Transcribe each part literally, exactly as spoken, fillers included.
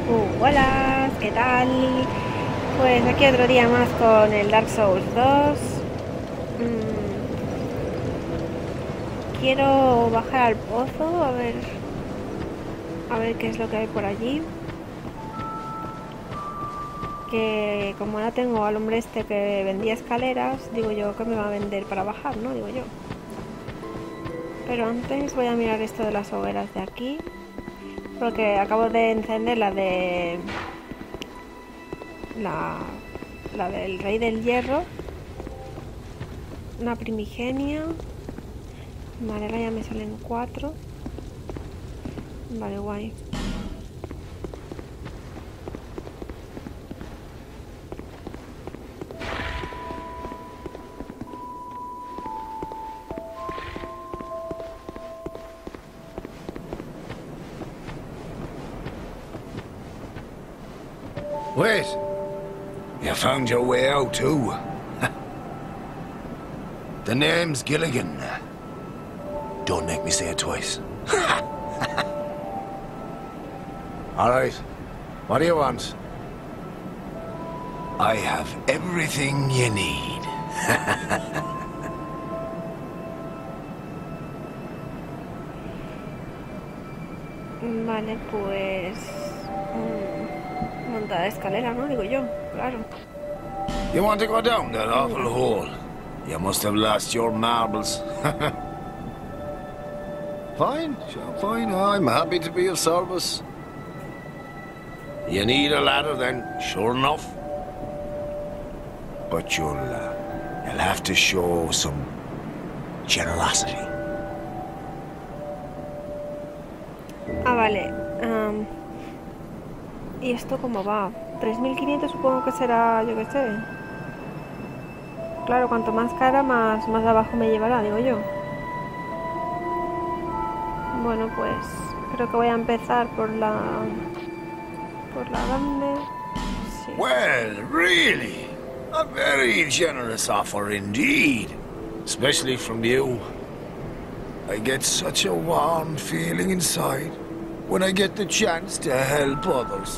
Uh, hola, ¿qué tal? Pues aquí otro día más con el Dark Souls dos. Mm, quiero bajar al pozo a ver a ver qué es lo que hay por allí. Que como ahora tengo al hombre este que vendía escaleras, digo yo que me va a vender para bajar, ¿no? Digo yo. Pero antes voy a mirar esto de las hogueras de aquí, porque acabo de encender la de la, la del Rey del Hierro, una primigenia. Vale, ahora ya me salen cuatro. Vale, guay. Wait! You found your way out, too. The name's Gilligan. Don't make me say it twice. All right. What do you want? I have everything you need. Vale, pues... mm, montar escalera, ¿no? Digo yo, claro. You want to go down that awful hole? You must have lost your marbles. Fine, sure, fine. I'm happy to be of service. You need a ladder then, sure enough. But you'll, uh, you'll have to show some generosity. Ah, vale. Um, ¿Y esto cómo va? tres mil quinientos supongo que será, yo qué sé. Claro, cuanto más cara, más, más abajo me llevará, digo yo. Bueno, pues creo que voy a empezar por la... por la grande. Sí. Well, really? A very generous offer indeed. Especially from you. I get such a warm feeling inside when I get the chance to help others.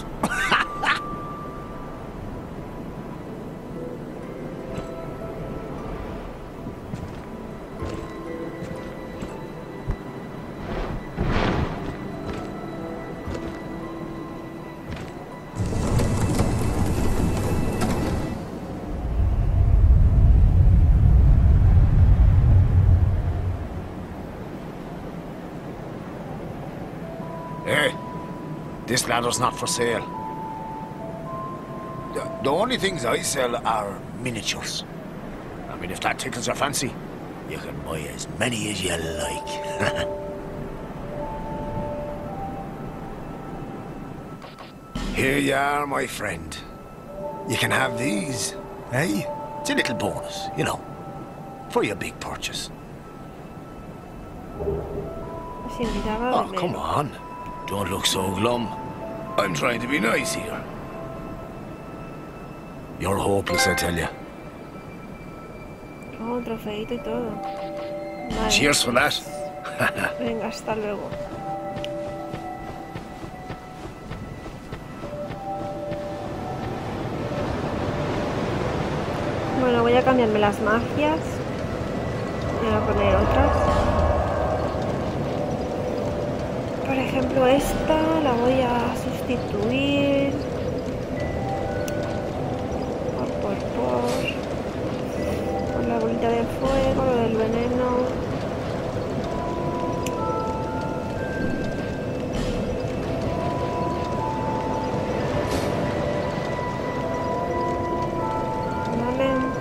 Hey, this ladder's not for sale. The, the only things I sell are miniatures. I mean, if that tickles your fancy, you can buy as many as you like. Here you are, my friend. You can have these, eh? It's a little bonus, you know, for your big purchase. Sin mirada Oh, de come on. Don't look so glum. I'm trying to be nice here. You're hopeless, I tell you. Oh, un trofeito y todo. Vale. Cheers for that. Venga, hasta luego. Bueno, voy a cambiarme las magias. Voy a poner otras. Por ejemplo, esta la voy a sustituir por, por, por, por la bolita de fuego, lo del veneno. Vale.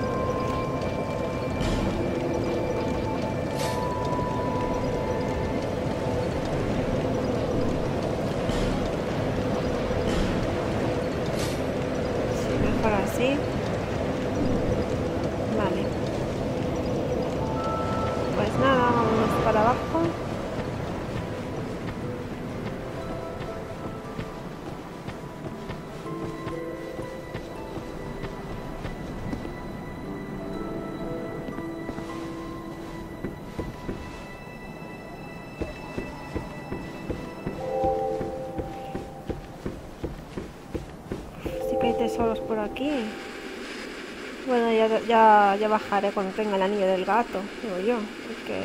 Así. Vale. Pues nada, vámonos para abajo. sí que hay tesoros por aquí. Bueno, ya, ya, ya bajaré cuando tenga el anillo del gato, digo yo, porque...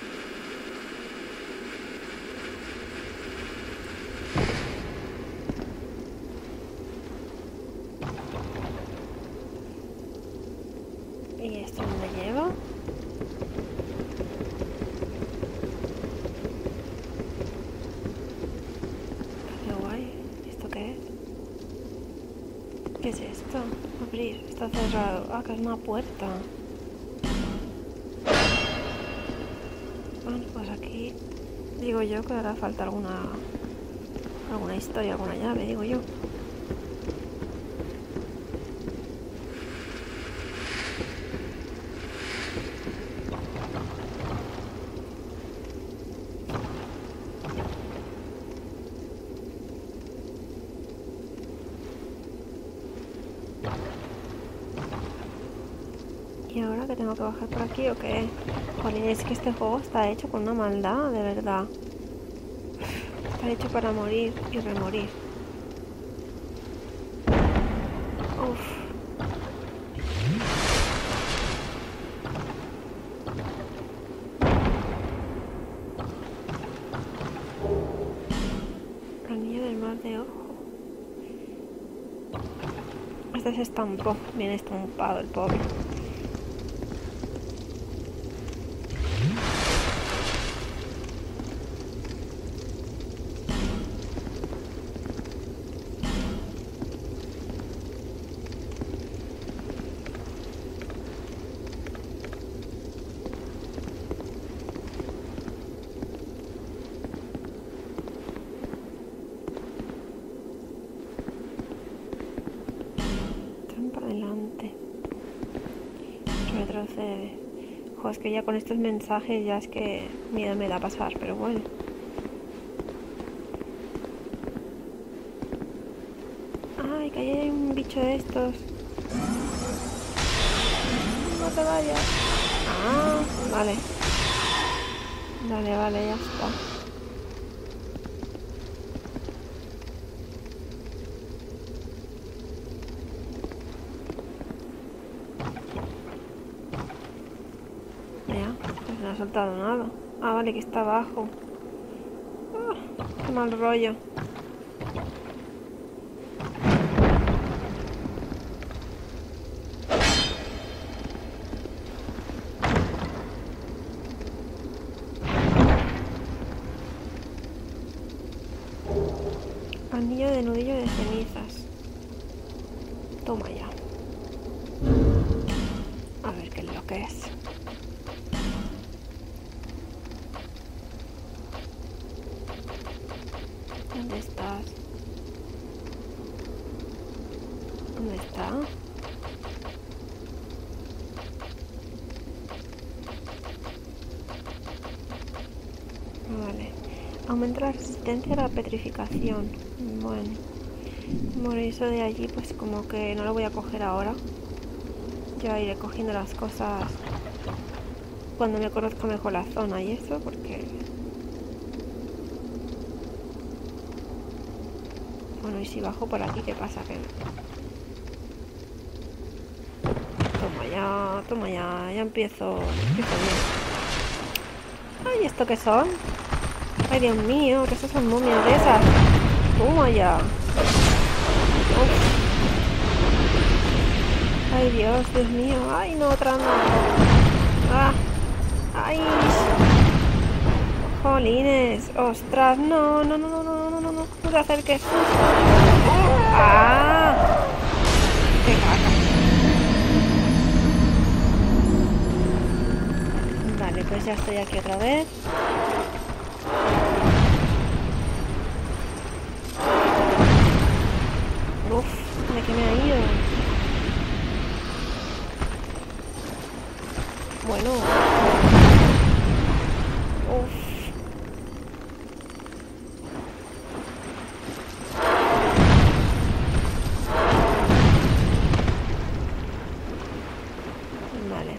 ¿Y esto dónde lleva? Qué guay. ¿Esto qué es? ¿Qué es esto? Abrir. Está cerrado. Ah, que es una puerta. Bueno, pues aquí digo yo que hará falta alguna alguna historia, alguna llave, digo yo. ¿Y ahora que tengo que bajar por aquí o qué? Jolín, es que este juego está hecho con una maldad, de verdad. Está hecho para morir y remorir. Uf. Anillo del mar de ojo. Este se estampó, bien estampado el pobre. Retrocede. Jo, es que ya con estos mensajes ya es que miedo me da a pasar, pero bueno. Ay, que ahí hay un bicho de estos. No te vayas. Ah, vale. Vale, vale, ya está. No ha soltado nada. Ah, vale, que está abajo. Ah, qué mal rollo. Anillo de nudillo de cenizas. Toma ya. A ver qué es lo que es. ¿Dónde estás? ¿Dónde está? Vale. Aumenta la resistencia a la petrificación. Bueno. Bueno, eso de allí pues como que no lo voy a coger ahora. Ya iré cogiendo las cosas cuando me conozca mejor la zona y eso, porque... Bueno, y si bajo por aquí, ¿qué pasa? Que... Toma ya, toma ya, ya empiezo, empiezo bien. Ay, ¿esto qué son? Ay, Dios mío, que esas son momias de esas. Toma ya. Uf. Ay, Dios, Dios mío. Ay, no, otra no. Ah. Ay. Jolines. Ostras, no, no, no, no, no, no, no, no. No te acerques. Ah. Qué caca. Vale, pues ya estoy aquí otra vez. Uf, ¿de qué me ha ido? Bueno. Uf. Vale.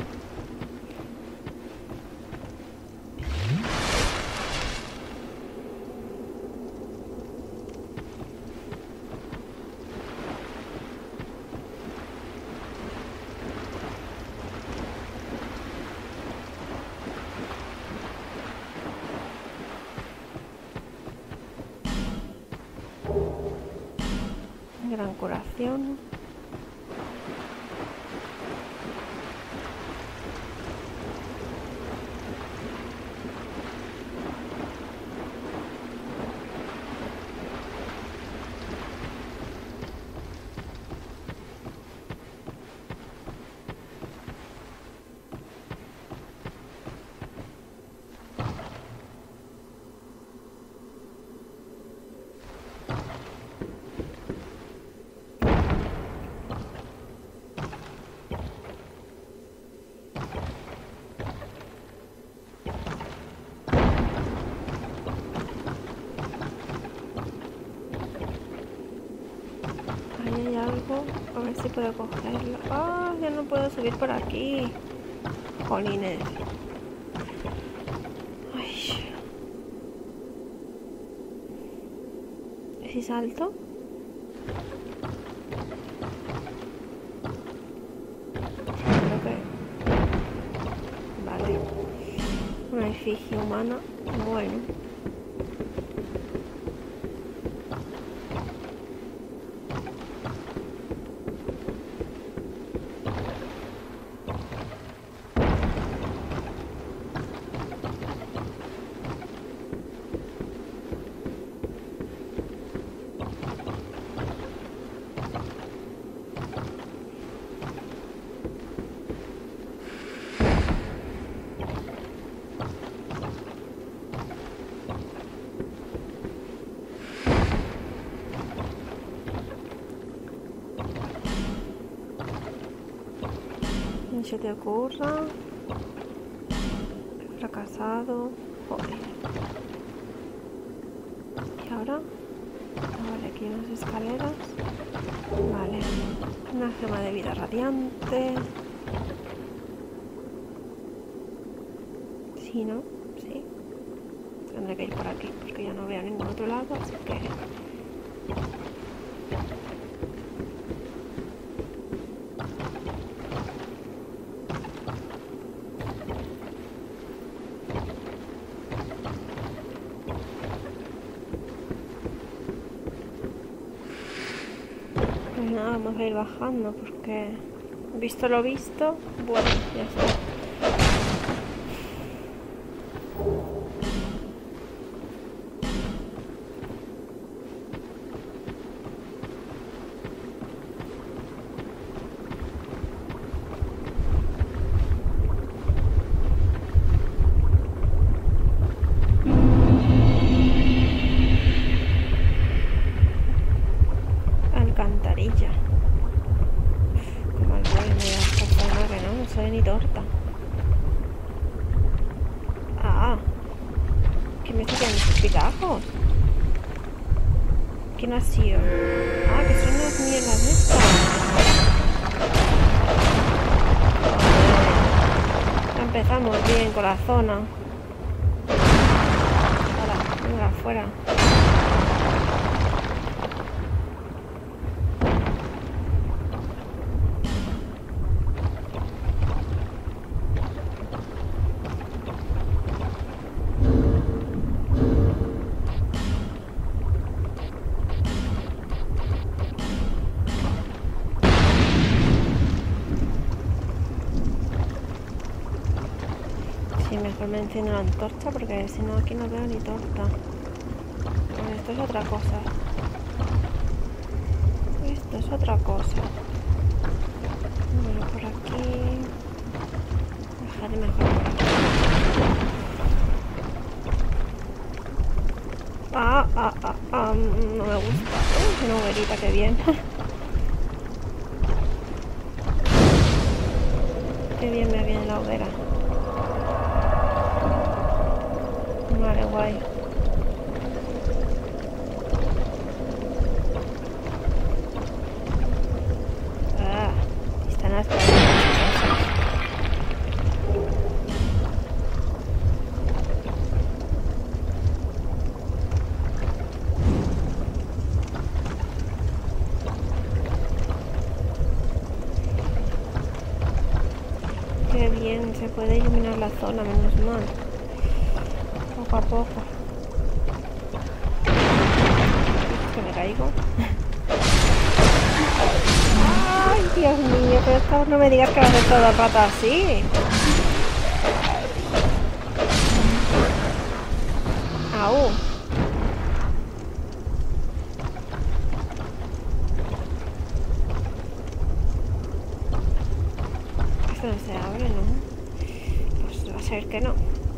Gran curación. Ahí hay algo, a ver si puedo cogerlo. Ah, ya no puedo subir por aquí. Jolines. Ay. ¿Y si salto? Creo que... Vale. Una efigie humana. Bueno. Ni se te ocurra. He fracasado. Joder. ¿Y ahora? Ah, vale, aquí hay unas escaleras. Vale. Una gema de vida radiante. Sí, ¿no? Sí. Tendré que ir por aquí porque ya no veo ningún otro lado, así que... Pues nada, vamos a ir bajando porque, visto lo visto, bueno, ya está. Alcantarilla. Como el buen de esta zona que no, no soy ni torta. Ah, ¿qué me tiran esos pitajos? ¿Quién ha sido? Ah, que son las mierdas estas. Empezamos bien con la zona. Ahora, venga, afuera. Sí, mejor me enciendo la antorcha porque si no aquí no veo ni torta. Bueno, esto es otra cosa. Esto es otra cosa. Bueno, por aquí... Dejaré mejor por aquí. Ah, ah, ah, ah, no me gusta. Uy, una hoguerita, qué bien. Qué bien me viene la hoguera. Vale, guay. Ah, están hasta ahí. Qué bien, se puede iluminar la zona, menos mal. Poco a poco. Que me caigo. Dios mío, pero esto no me digas que va a ser todo el rato así. Au. Esto no se abre, ¿no? Pues va a ser que no.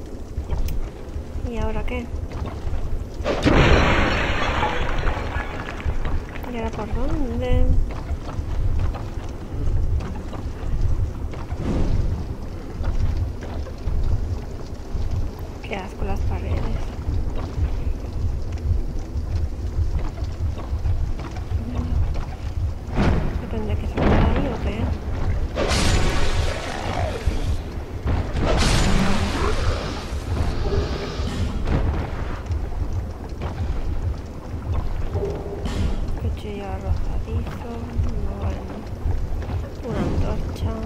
¿Y ahora qué? ¿Y ahora por dónde? Qué asco las paredes. ¿Me tendré que salir ahí o qué? Cuchillo arrojadizo. Bueno. Una antorcha.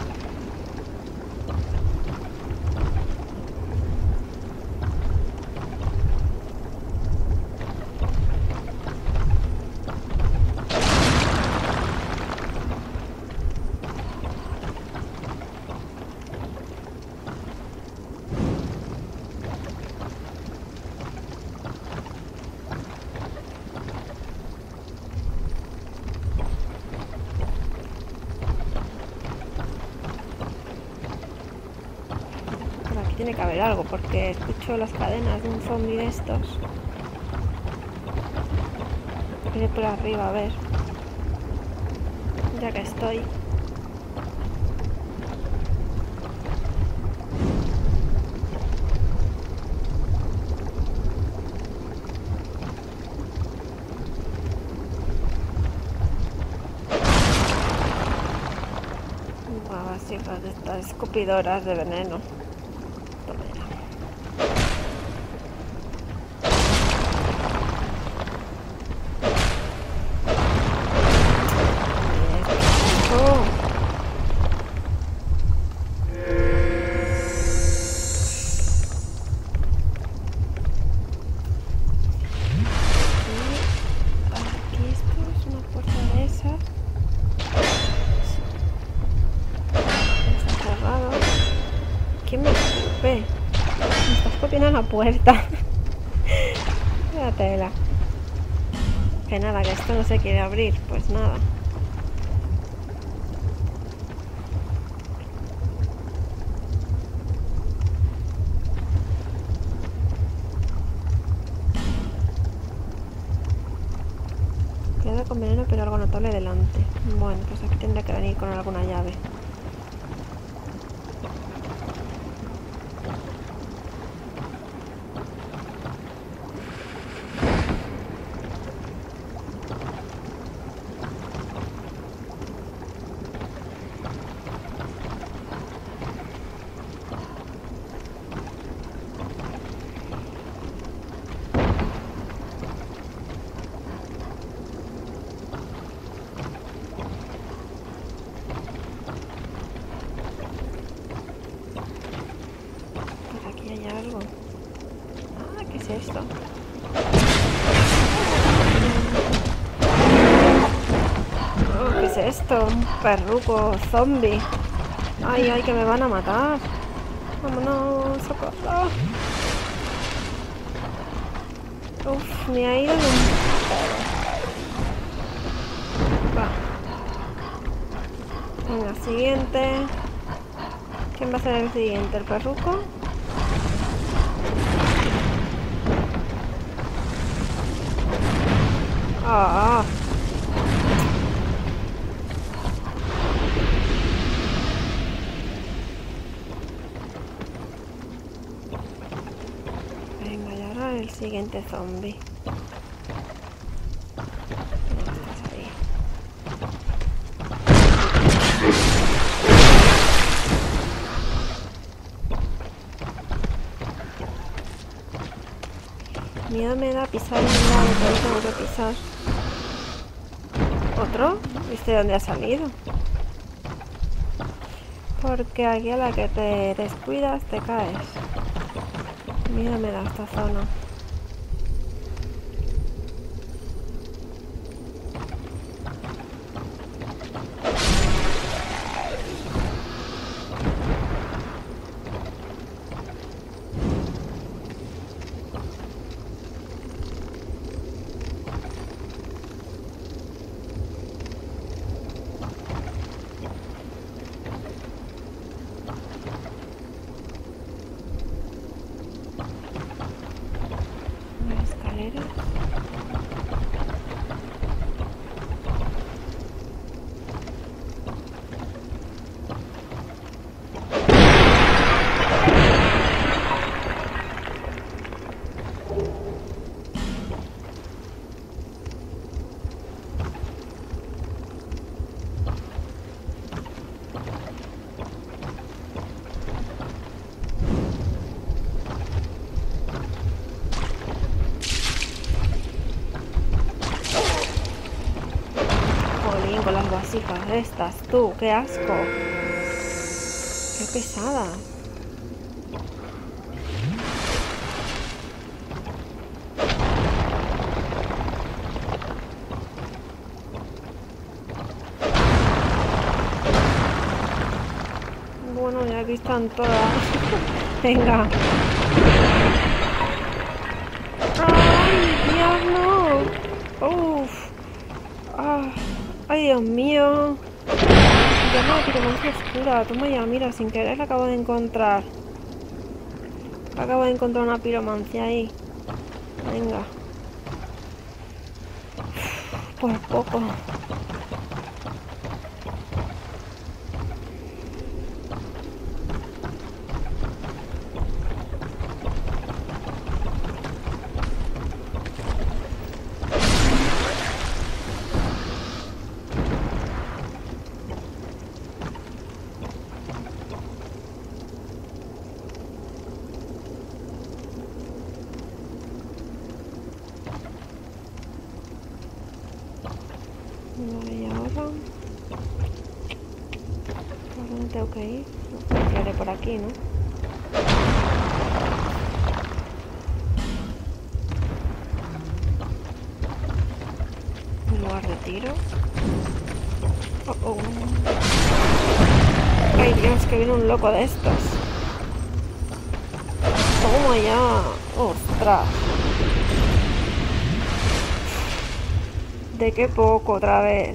Tiene que haber algo, porque escucho las cadenas de un zombie de estos. Iré por arriba a ver. Ya que estoy. Wow, así de estas escupidoras de veneno. ¿Quién me escupe? Me está escupiendo en la puerta. La tela. Que nada, que esto no se quiere abrir. Pues nada. Queda con veneno, pero algo notable delante. Bueno, pues aquí tendré que venir con alguna llave. Algo. Ah, ¿qué es esto? Oh, ¿qué es esto? Un perruco zombie. Ay, ay, que me van a matar. Vámonos, socorro. Uf, me ha ido de un Va. Venga, siguiente. ¿Quién va a ser el siguiente? ¿El perruco? Ah. Venga, y ahora el siguiente zombie. ¿Dónde estás ahí? Miedo me da pisar en un lado, pero tengo que pisar. ¿Otro? ¿Viste dónde ha salido? Porque aquí a la que te descuidas te caes. Miedo me da esta zona. jolín, con las vasijas estas, tú, qué asco. Qué pesada. Bueno, ya aquí están todas. Venga. ¡Ay, Dios, no! ¡Uf! Ah, ¡ay, Dios mío! Llama de piromancia oscura. Toma ya, mira, sin querer la acabo de encontrar. Acabo de encontrar una piromancia ahí. Venga. Por poco. Vale, y ahora... ¿Por dónde tengo que ir? No, entraré por aquí, ¿no? Un lugar de tiro. Oh, oh. Ay, Dios, que viene un loco de estos. Toma ya. Ostras. ¿De qué poco otra vez?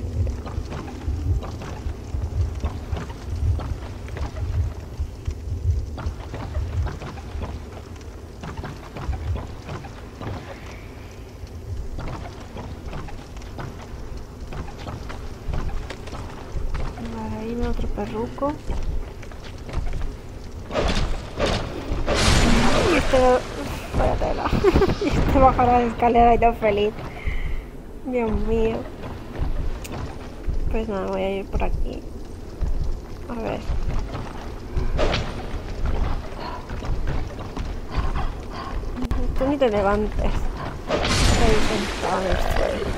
Vale, ahí viene otro perruco. Y este... Vaya tela. Y este baja la escalera y todo feliz. Dios mío. Pues nada, voy a ir por aquí. A ver. Tú ni te levantes. Estoy sentado en el suelo.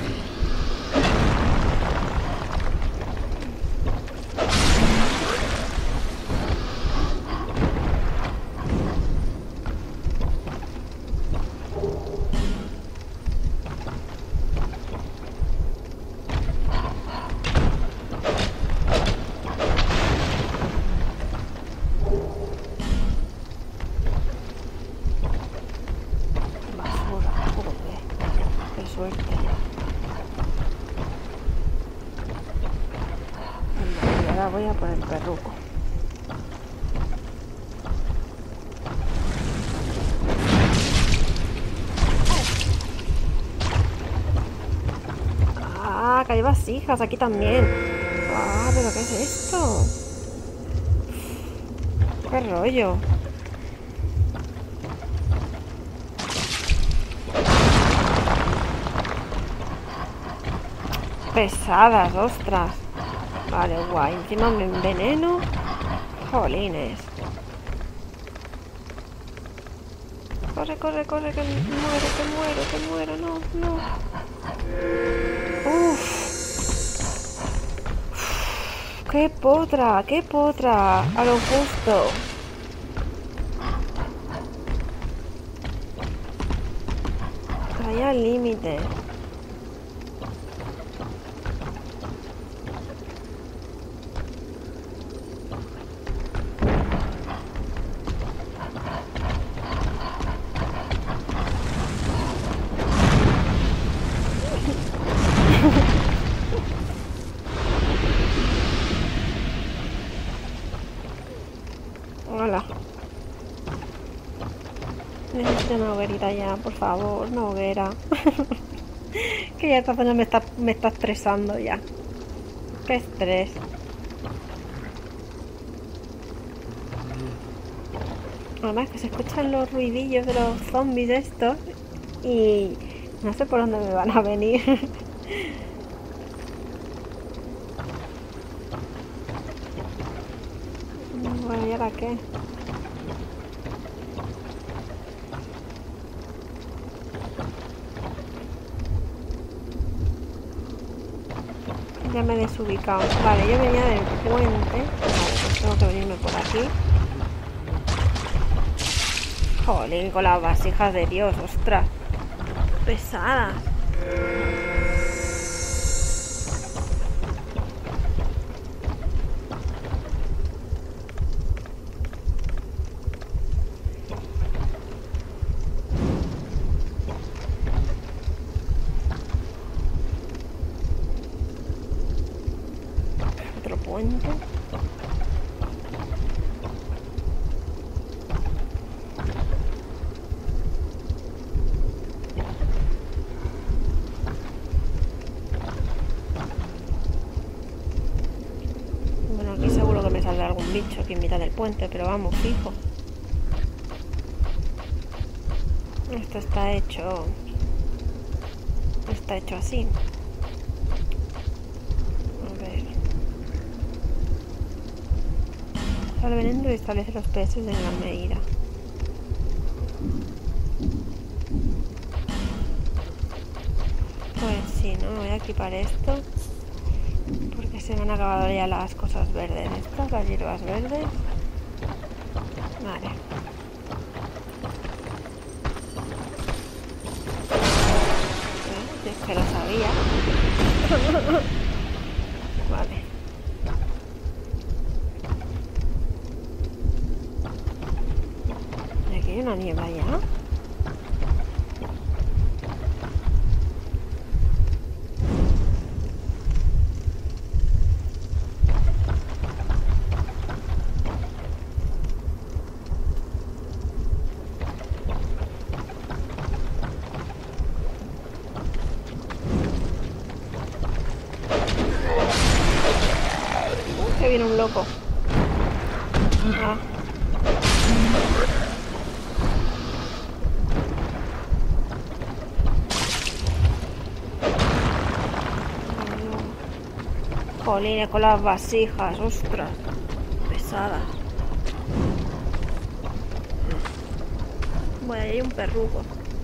Suerte. Y ahora voy a por el perruco. Ah, que hay vasijas aquí también. Ah, pero ¿qué es esto? ¿Qué rollo? Pesadas, ostras. Vale, guay. Encima me enveneno. Jolines. Corre, corre, corre, que muero, que muero, que muero. No, no. Uff. Qué potra, qué potra. A lo justo. Ahí al límite. Hola. Necesito una hoguerita ya, por favor, una hoguera. Que ya esta zona me está, me está estresando ya. Qué estrés. Además que se escuchan los ruidillos de los zombies estos y no sé por dónde me van a venir. Bueno, ¿y ahora qué? Ya me he desubicado. Vale, yo venía del puente. Vale, pues tengo que venirme por aquí. Jolín, con las vasijas de Dios, ostras. Pesadas. Otro puente. Bueno, aquí seguro que me saldrá algún bicho aquí en mitad del puente, pero vamos, fijo. Esto está hecho... Está hecho así. A ver. Sale veneno y establece los peces en gran medida. Pues sí, ¿no? Voy a equipar esto. Porque se me han acabado ya las cosas verdes estas, las hierbas verdes. Vale. Es que lo sabía. Vale. ¿Y aquí hay una niebla ya? Que viene un loco. Ah. Jolines, con las vasijas, ostras. Pesadas. Bueno, ahí hay un perruco.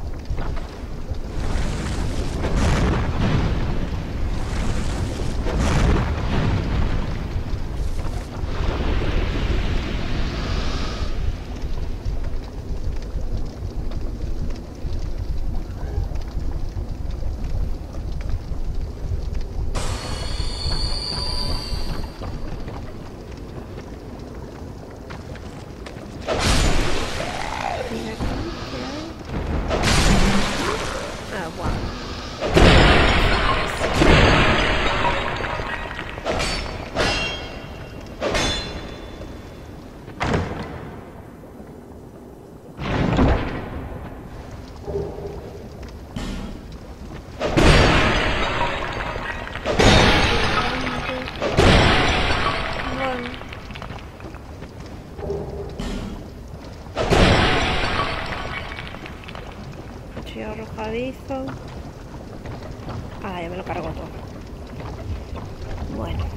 Arrojadizo. Ah, ya me lo cargo todo. Bueno.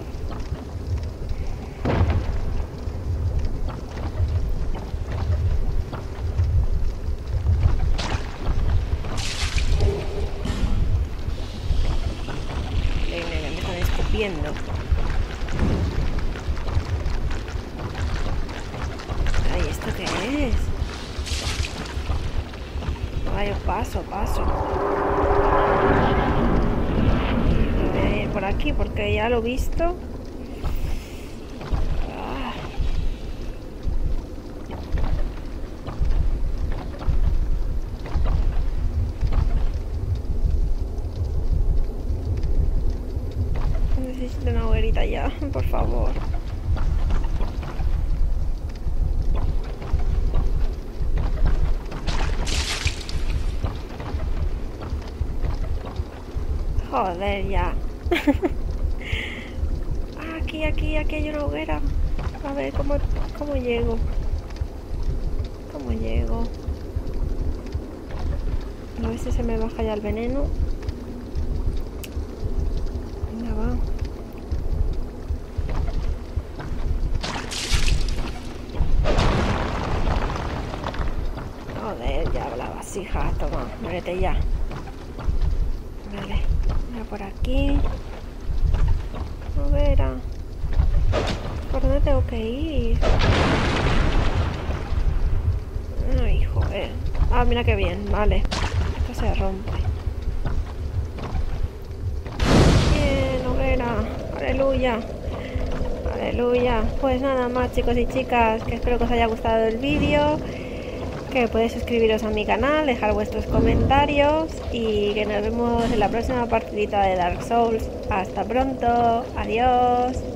Venga, me están escupiendo. Ay, ¿esto qué es? Ay, paso, paso. Me voy a ir por aquí porque ya lo he visto. Ah. Necesito una hoguerita ya, por favor. Joder, ya. Aquí, aquí, aquí hay una hoguera. A ver, ¿cómo, cómo llego? ¿Cómo llego? A ver si se me baja ya el veneno. Venga, va. Joder, ya la vasija. Toma, muérete ya. Vale. Por aquí. hoguera. ¿Por dónde tengo que ir? Ay, joder. Ah, mira qué bien, vale. Esto se rompe. Bien, hoguera. Aleluya. Aleluya. Pues nada más, chicos y chicas, que espero que os haya gustado el vídeo, que podéis suscribiros a mi canal, dejar vuestros comentarios y que nos vemos en la próxima partidita de Dark Souls. Hasta pronto. Adiós.